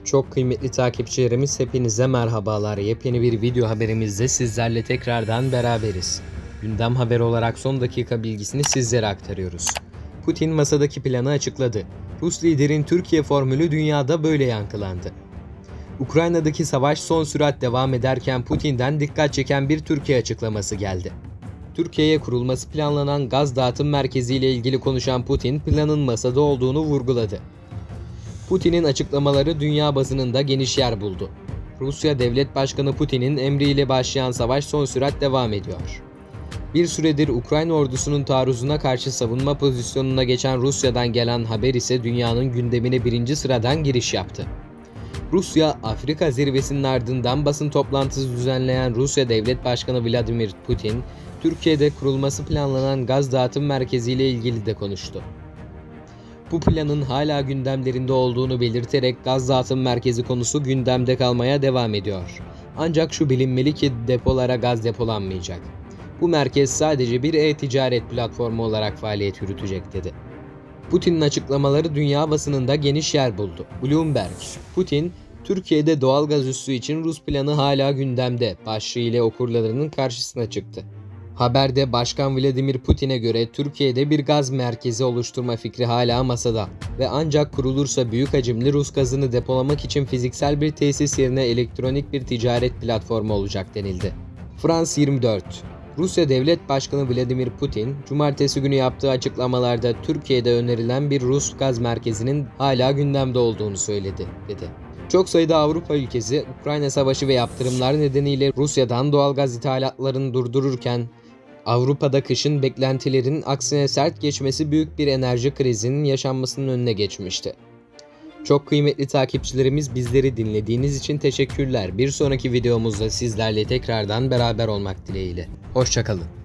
Çok kıymetli takipçilerimiz, hepinize merhabalar. Yepyeni bir video haberimizde sizlerle tekrardan beraberiz. Gündem haber olarak son dakika bilgisini sizlere aktarıyoruz. Putin masadaki planı açıkladı. Rus liderin Türkiye formülü dünyada böyle yankılandı. Ukrayna'daki savaş son sürat devam ederken Putin'den dikkat çeken bir Türkiye açıklaması geldi. Türkiye'ye kurulması planlanan gaz dağıtım merkezi ile ilgili konuşan Putin, planın masada olduğunu vurguladı. Putin'in açıklamaları dünya basınında geniş yer buldu. Rusya Devlet Başkanı Putin'in emriyle başlayan savaş son sürat devam ediyor. Bir süredir Ukrayna ordusunun taarruzuna karşı savunma pozisyonuna geçen Rusya'dan gelen haber ise dünyanın gündemine birinci sıradan giriş yaptı. Rusya, Afrika zirvesinin ardından basın toplantısı düzenleyen Rusya Devlet Başkanı Vladimir Putin, Türkiye'de kurulması planlanan gaz dağıtım merkezi ile ilgili de konuştu. Bu planın hala gündemlerinde olduğunu belirterek gaz dağıtım merkezi konusu gündemde kalmaya devam ediyor. Ancak şu bilinmeli ki depolara gaz depolanmayacak. Bu merkez sadece bir e-ticaret platformu olarak faaliyet yürütecek dedi. Putin'in açıklamaları dünya basınında geniş yer buldu. Bloomberg, Putin, Türkiye'de doğalgaz üssü için Rus planı hala gündemde başlığı ile okurlarının karşısına çıktı. Haberde Başkan Vladimir Putin'e göre Türkiye'de bir gaz merkezi oluşturma fikri hala masada ve ancak kurulursa büyük hacimli Rus gazını depolamak için fiziksel bir tesis yerine elektronik bir ticaret platformu olacak denildi. France 24, Rusya Devlet Başkanı Vladimir Putin, cumartesi günü yaptığı açıklamalarda Türkiye'de önerilen bir Rus gaz merkezinin hala gündemde olduğunu söyledi, dedi. Çok sayıda Avrupa ülkesi, Ukrayna savaşı ve yaptırımlar nedeniyle Rusya'dan doğalgaz ithalatlarını durdururken, Avrupa'da kışın beklentilerin aksine sert geçmesi büyük bir enerji krizinin yaşanmasının önüne geçmişti. Çok kıymetli takipçilerimiz, bizleri dinlediğiniz için teşekkürler. Bir sonraki videomuzda sizlerle tekrardan beraber olmak dileğiyle. Hoşça kalın.